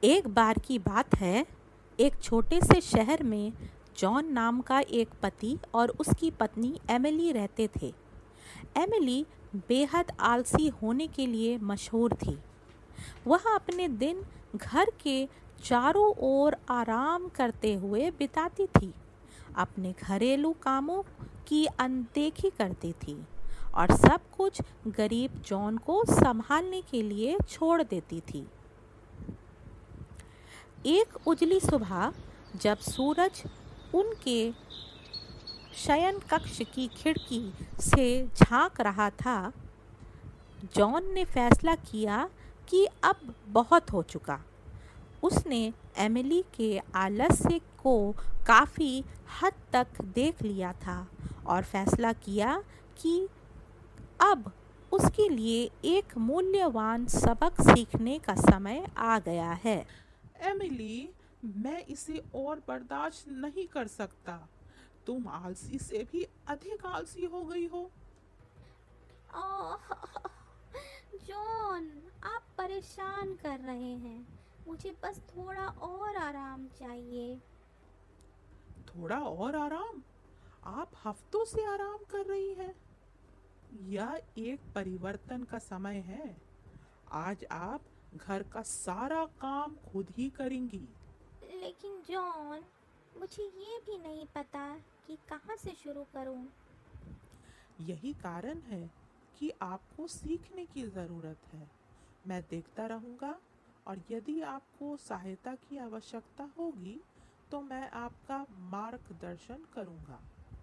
एक बार की बात है, एक छोटे से शहर में जॉन नाम का एक पति और उसकी पत्नी एमिली रहते थे। एमिली बेहद आलसी होने के लिए मशहूर थी। वह अपने दिन घर के चारों ओर आराम करते हुए बिताती थी, अपने घरेलू कामों की अनदेखी करती थी और सब कुछ गरीब जॉन को संभालने के लिए छोड़ देती थी। एक उजली सुबह जब सूरज उनके शयन कक्ष की खिड़की से झांक रहा था, जॉन ने फैसला किया कि अब बहुत हो चुका। उसने एमिली के आलस्य को काफ़ी हद तक देख लिया था और फैसला किया कि अब उसके लिए एक मूल्यवान सबक सीखने का समय आ गया है। एमिली, मैं इसे और बर्दाश्त नहीं कर सकता। तुम आलसी से भी अधिक आलसी हो गई हो। ओह, जॉन, आप परेशान कर रहे हैं। मुझे बस थोड़ा और आराम चाहिए। थोड़ा और आराम? आप हफ्तों से आराम कर रही हैं। यह एक परिवर्तन का समय है। आज आप घर का सारा काम खुद ही करेंगी। लेकिन जॉन, मुझे ये भी नहीं पता कि कहाँ से शुरू करूँ। यही कारण है कि आपको सीखने की ज़रूरत है। मैं देखता रहूँगा और यदि आपको सहायता की आवश्यकता होगी तो मैं आपका मार्गदर्शन करूँगा।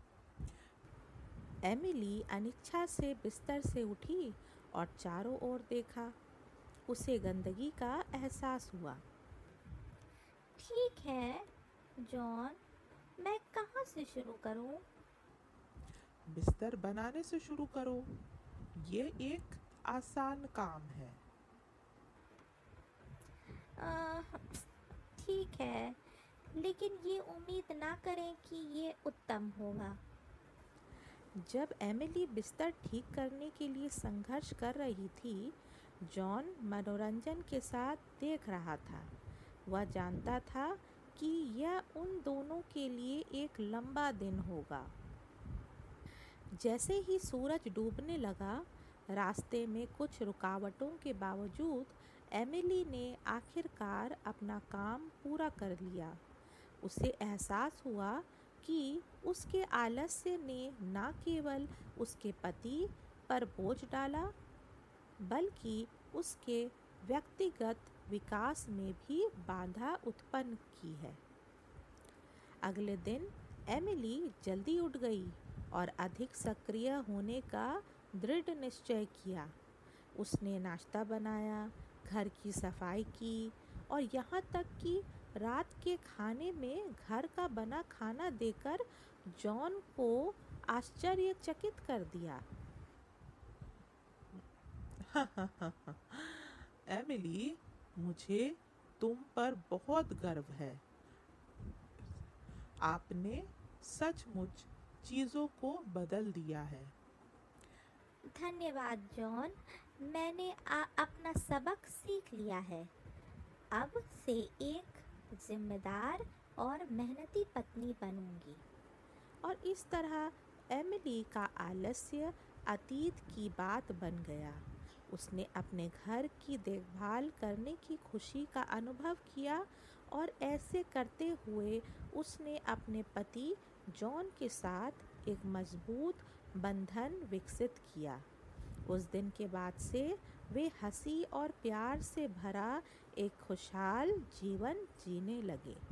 एमिली अनिच्छा से बिस्तर से उठी और चारों ओर देखा। उसे गंदगी का एहसास हुआ। ठीक है जॉन, मैं कहाँ से शुरू करूँ? बिस्तर बनाने से शुरू करो। ये एक आसान काम है। आह, ठीक है, लेकिन ये उम्मीद ना करें कि ये उत्तम होगा। जब एमिली बिस्तर ठीक करने के लिए संघर्ष कर रही थी, जॉन मनोरंजन के साथ देख रहा था। वह जानता था कि यह उन दोनों के लिए एक लंबा दिन होगा। जैसे ही सूरज डूबने लगा, रास्ते में कुछ रुकावटों के बावजूद एमिली ने आखिरकार अपना काम पूरा कर लिया। उसे एहसास हुआ कि उसके आलस्य ने न केवल उसके पति पर बोझ डाला, बल्कि उसके व्यक्तिगत विकास में भी बाधा उत्पन्न की है। अगले दिन एमिली जल्दी उठ गई और अधिक सक्रिय होने का दृढ़ निश्चय किया। उसने नाश्ता बनाया, घर की सफाई की और यहाँ तक कि रात के खाने में घर का बना खाना देकर जॉन को आश्चर्यचकित कर दिया। एमिली, मुझे तुम पर बहुत गर्व है। आपने सचमुच चीज़ों को बदल दिया है। धन्यवाद जॉन, मैंने अपना सबक सीख लिया है। अब से एक जिम्मेदार और मेहनती पत्नी बनूंगी। और इस तरह एमिली का आलस्य अतीत की बात बन गया। उसने अपने घर की देखभाल करने की खुशी का अनुभव किया और ऐसे करते हुए उसने अपने पति जॉन के साथ एक मजबूत बंधन विकसित किया। उस दिन के बाद से वे हंसी और प्यार से भरा एक खुशहाल जीवन जीने लगे।